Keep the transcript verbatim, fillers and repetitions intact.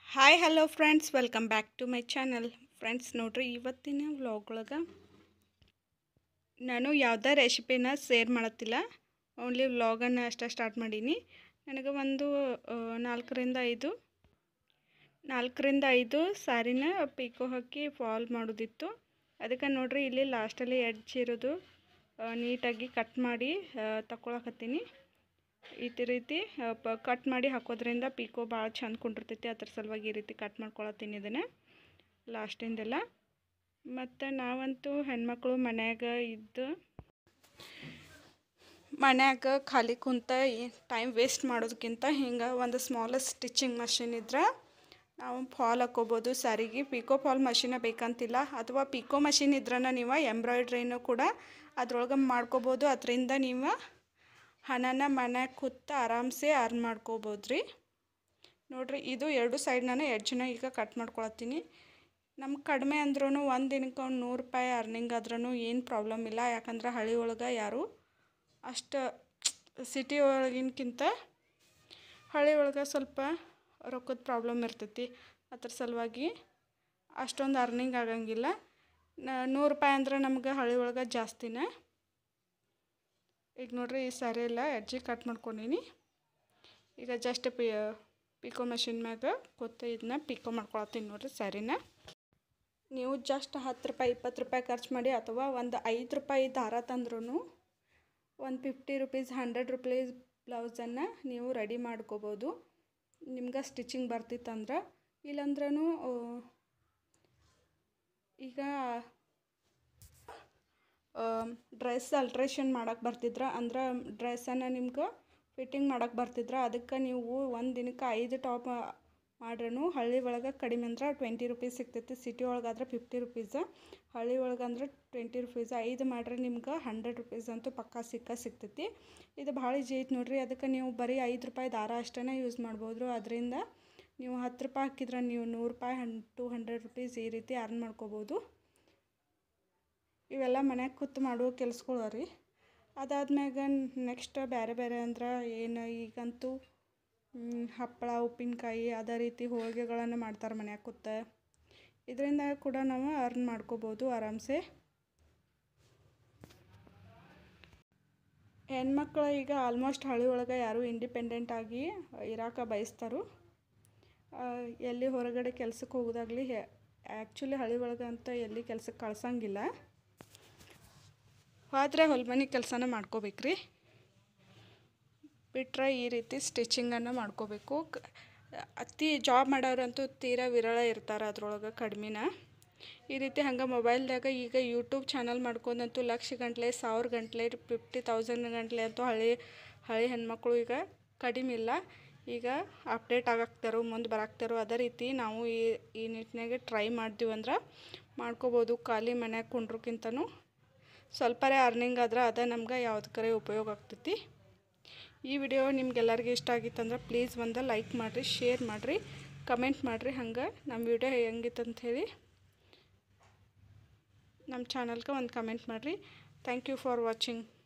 Hi hello friends, welcome back to my channel. Friends ನೋಡ್ರಿ, ಇವತ್ತಿನ vlog ಒಳಗೆ ನಾನು ಯಾವುದೇ ರೆಸಿಪಿನ ಶೇರ್ ಮಾಡತ್ತಿಲ್ಲ. ಓನ್ಲಿ ವ್ಲಾಗನ್ನು ಅಷ್ಟೇ ಸ್ಟಾರ್ಟ್ ಮಾಡೀನಿ. ನನಗೆ ಒಂದು ನಾಲ್ಕರಿಂದ ಐದು ನಾಲ್ಕರಿಂದ ಐದು ಸಾರಿನ ಪಿಕೋ ಹಾಕಿ ಫಾಲ್ ಮಾಡೋದಿತ್ತು. ಅದಕ್ಕೆ ನೋಡ್ರಿ, ಇಲ್ಲಿ ಲಾಸ್ಟಲ್ಲಿ ಎಡ್ಜ್ ಇರೋದು ನೀಟಾಗಿ ಕಟ್ ಮಾಡಿ ತಗೊಳಕತ್ತೀನಿ. ಈ ರೀತಿ ಪ ಕಟ್ ಮಾಡಿ ಹಾಕೋದ್ರಿಂದ ಪಿಕೋ ಭಾಳ ಚಂದ ಕುಂಡಿರ್ತೈತಿ. ಅದ್ರ ಸಲುವಾಗಿ ಈ ರೀತಿ ಕಟ್ ಮಾಡ್ಕೊಳತ್ತೀನಿ ಇದನ್ನು ಲಾಸ್ಟಿಂದೆಲ್ಲ. ಮತ್ತು ನಾವಂತೂ ಹೆಣ್ಮಕ್ಳು ಮನ್ಯಾಗ ಇದ್ದು ಮನ್ಯಾಗ ಖಾಲಿ ಕುಂತ ಟೈಮ್ ವೇಸ್ಟ್ ಮಾಡೋದಕ್ಕಿಂತ ಹಿಂಗೆ ಒಂದು ಸ್ಮಾಲೆಸ್ಟ್ ಸ್ಟಿಚಿಂಗ್ ಮಷಿನ್ ಇದ್ರೆ ನಾವು ಫಾಲ್ ಹಾಕೋಬೋದು ಸ್ಯಾರಿಗೆ. ಪಿಕೋ ಫಾಲ್ ಮಷಿನ ಬೇಕಂತಿಲ್ಲ, ಅಥವಾ ಪಿಕೋ ಮಷಿನ್ ಇದ್ರನ ನೀವು ಎಂಬ್ರಾಯ್ಡ್ರಿನೂ ಕೂಡ ಅದ್ರೊಳಗೆ ಮಾಡ್ಕೋಬೋದು. ಅದರಿಂದ ನೀವು ಹಣನ ಮನ್ಯಾಗ ಕೂತು ಆರಾಮ್ಸೆ ಅರ್ನ್ ಮಾಡ್ಕೋಬೋದು ರೀ. ನೋಡಿರಿ, ಇದು ಎರಡು ಸೈಡ್ ನಾನು ಎಡ್ಜನ್ನ ಈಗ ಕಟ್ ಮಾಡ್ಕೊಳತ್ತೀನಿ. ನಮ್ಗೆ ಕಡಿಮೆ ಅಂದ್ರೂ ಒಂದು ದಿನಕ್ಕೆ ಒಂದು ನೂರು ರೂಪಾಯಿ ಅರ್ನಿಂಗ್ ಆದ್ರೂ ಏನು ಪ್ರಾಬ್ಲಮ್ ಇಲ್ಲ. ಯಾಕಂದ್ರೆ ಹಳ್ಳಿ ಒಳಗೆ ಯಾರು ಅಷ್ಟು ಸಿಟಿ ಒಳಗಿನಕ್ಕಿಂತ ಹಳ್ಳಿ ಒಳಗೆ ಸ್ವಲ್ಪ ರೊಕ್ಕದ ಪ್ರಾಬ್ಲಮ್ ಇರ್ತೈತಿ. ಅದ್ರ ಸಲುವಾಗಿ ಅಷ್ಟೊಂದು ಅರ್ನಿಂಗ್ ಆಗಂಗಿಲ್ಲ. ನೂರು ರೂಪಾಯಿ ಅಂದ್ರೆ ನಮ್ಗೆ ಹಳ್ಳಿ ಒಳಗೆ ಜಾಸ್ತಿನೇ. ಈಗ ನೋಡ್ರಿ, ಈ ಸ್ಯಾರಿ ಎಲ್ಲ ಎಡ್ಜಿಗೆ ಕಟ್ ಮಾಡ್ಕೊಂಡೀನಿ. ಈಗ ಜಸ್ಟ್ ಪಿ ಪಿಕೋ ಮಷಿನ್ ಮ್ಯಾಗ ಕೂತು ಇದನ್ನ ಪಿಕೋ ಮಾಡ್ಕೊಳತ್ತೀನಿ ನೋಡ್ರಿ ಸ್ಯಾರಿನ. ನೀವು ಜಸ್ಟ್ ಹತ್ತು ರೂಪಾಯಿ ಇಪ್ಪತ್ತು ರೂಪಾಯಿ ಖರ್ಚು ಮಾಡಿ ಅಥವಾ ಒಂದು ಐದು ರೂಪಾಯಿ ದಾರ ತಂದ್ರೂ ಒಂದು ಫಿಫ್ಟಿ ರುಪೀಸ್ ಹಂಡ್ರೆಡ್ ರುಪೀಸ್ ಬ್ಲೌಸನ್ನು ನೀವು ರೆಡಿ ಮಾಡ್ಕೋಬೋದು. ನಿಮ್ಗೆ ಸ್ಟಿಚಿಂಗ್ ಬರ್ತಿತ್ತಂದ್ರೆ. ಇಲ್ಲಾಂದ್ರೂ ಈಗ ಡ್ರೆಸ್ ಅಲ್ಟ್ರೇಷನ್ ಮಾಡೋಕ್ಕೆ ಬರ್ತಿದ್ರೆ ಅಂದ್ರೆ ಡ್ರೆಸ್ಸನ್ನು ನಿಮ್ಗೆ ಫಿಟ್ಟಿಂಗ್ ಮಾಡೋಕ್ಕೆ ಬರ್ತಿದ್ರೆ ಅದಕ್ಕೆ ನೀವು ಒಂದು ದಿನಕ್ಕೆ ಐದು ಟಾಪ್ ಮಾಡ್ರೂ ಹಳ್ಳಿ ಒಳಗೆ ಕಡಿಮೆ ಅಂದ್ರೆ ಟ್ವೆಂಟಿ ರುಪೀಸ್ ಸಿಗ್ತೈತಿ. ಸಿಟಿ ಒಳಗಾದ್ರೆ ಫಿಫ್ಟಿ ರುಪೀಸ್, ಹಳ್ಳಿ ಒಳಗೆ ಅಂದ್ರೆ ಟ್ವೆಂಟಿ ರುಪೀಸ್. ಐದು ಮಾಡ್ರೆ ನಿಮ್ಗೆ ಹಂಡ್ರೆಡ್ ರುಪೀಸ್ ಅಂತೂ ಪಕ್ಕಾ ಸಿಕ್ಕ ಸಿಗ್ತೈತಿ. ಇದು ಭಾಳ ಈಜಿ ಐತೆ ನೋಡ್ರಿ. ಅದಕ್ಕೆ ನೀವು ಬರೀ ಐದು ರೂಪಾಯಿ ದಾರ ಅಷ್ಟೇ ಯೂಸ್ ಮಾಡ್ಬೋದು. ಅದರಿಂದ ನೀವು ಹತ್ತು ರೂಪಾಯಿ ಹಾಕಿದ್ರೆ ನೀವು ನೂರು ರೂಪಾಯಿ ಹನ್ ಟು ಹಂಡ್ರೆಡ್ ರುಪೀಸ್ ಈ ರೀತಿ ಅರ್ನ್ ಮಾಡ್ಕೋಬೋದು. ಇವೆಲ್ಲ ಮನ್ಯಾಗ ಕೂತು ಮಾಡುವ ಕೆಲ್ಸಗಳು ರೀ. ಅದಾದ್ಮ್ಯಾಗ ನೆಕ್ಸ್ಟ್ ಬೇರೆ ಬೇರೆ ಅಂದ್ರೆ ಏನು, ಈಗಂತೂ ಹಪ್ಪಳ ಉಪ್ಪಿನಕಾಯಿ ಅದೇ ರೀತಿ ಹೋಳಿಗೆಗಳನ್ನು ಮಾಡ್ತಾರೆ ಮನ್ಯಾಗ ಕೂತು. ಇದರಿಂದ ಕೂಡ ನಾವು ಅರ್ನ್ ಮಾಡ್ಕೋಬೋದು ಆರಾಮ್ಸೆ. ಹೆಣ್ಮಕ್ಳು ಈಗ ಆಲ್ಮೋಸ್ಟ್ ಹಳ್ಳಿ ಒಳಗೆ ಯಾರು ಇಂಡಿಪೆಂಡೆಂಟ್ ಆಗಿ ಇರೋಕೆ ಬಯಸ್ತಾರೋ. ಎಲ್ಲಿ ಹೊರಗಡೆ ಕೆಲ್ಸಕ್ಕೆ ಹೋಗೋದಾಗಲಿ, ಆ್ಯಕ್ಚುಲಿ ಹಳ್ಳಿ ಒಳಗೆ ಅಂತ ಎಲ್ಲಿ ಕೆಲ್ಸಕ್ಕೆ ಕಳ್ಸಂಗಿಲ್ಲ. ಹೋದರೆ ಹೊಲ್ಮನೆ ಕೆಲಸನ ಮಾಡ್ಕೋಬೇಕ್ರಿ. ಬಿಟ್ಟರೆ ಈ ರೀತಿ ಸ್ಟಿಚಿಂಗನ್ನು ಮಾಡ್ಕೋಬೇಕು. ಅತಿ ಜಾಬ್ ಮಾಡೋರಂತೂ ತೀರಾ ವಿರಳ ಇರ್ತಾರೆ, ಅದ್ರೊಳಗೆ ಕಡಿಮೆನ. ಈ ರೀತಿ ಹಂಗೆ ಮೊಬೈಲ್ದಾಗ ಈಗ ಯೂಟ್ಯೂಬ್ ಚಾನಲ್ ಮಾಡ್ಕೊಂಡಂತೂ ಲಕ್ಷ ಗಂಟ್ಲೆ ಸಾವಿರ ಗಂಟ್ಲೆ ಫಿಫ್ಟಿ ತೌಸಂಡ್ ಗಂಟ್ಲೆ ಅಂತೂ ಹಳ್ಳಿ ಹಳ್ಳಿ ಹೆಣ್ಮಕ್ಳು ಈಗ ಕಡಿಮೆ ಇಲ್ಲ. ಈಗ ಅಪ್ಡೇಟ್ ಆಗಾಕ್ತಾರೋ ಮುಂದೆ ಬರಾಕ್ತಾರೋ. ಅದೇ ರೀತಿ ನಾವು ಈ ಈ ನಿಟ್ಟಿನಾಗೆ ಟ್ರೈ ಮಾಡ್ತೀವಿ ಅಂದ್ರೆ ಮಾಡ್ಕೋಬೋದು. ಖಾಲಿ ಮನ್ಯಾಗ ಕುಂಡ್ರಕ್ಕಿಂತನೂ ಸ್ವಲ್ಪರೇ ಅರ್ನಿಂಗ್ ಆದ್ರೆ ಅದೇ ನಮ್ಗೆ ಯಾವುದಕ್ಕರೆ ಉಪಯೋಗ ಆಗ್ತೈತಿ. ಈ ವಿಡಿಯೋ ನಿಮ್ಗೆಲ್ಲರಿಗೂ ಇಷ್ಟ ಆಗಿತ್ತಂದ್ರೆ ಪ್ಲೀಸ್ ಒಂದು ಲೈಕ್ ಮಾಡಿರಿ, ಶೇರ್ ಮಾಡಿರಿ, ಕಮೆಂಟ್ ಮಾಡಿರಿ. ಹಂಗೆ ನಮ್ಮ ವಿಡಿಯೋ ಹೆಂಗಿತ್ತಂತ ಹೇಳಿ ನಮ್ಮ ಚಾನಲ್ಗೆ ಒಂದು ಕಮೆಂಟ್ ಮಾಡಿರಿ. Thank you for watching.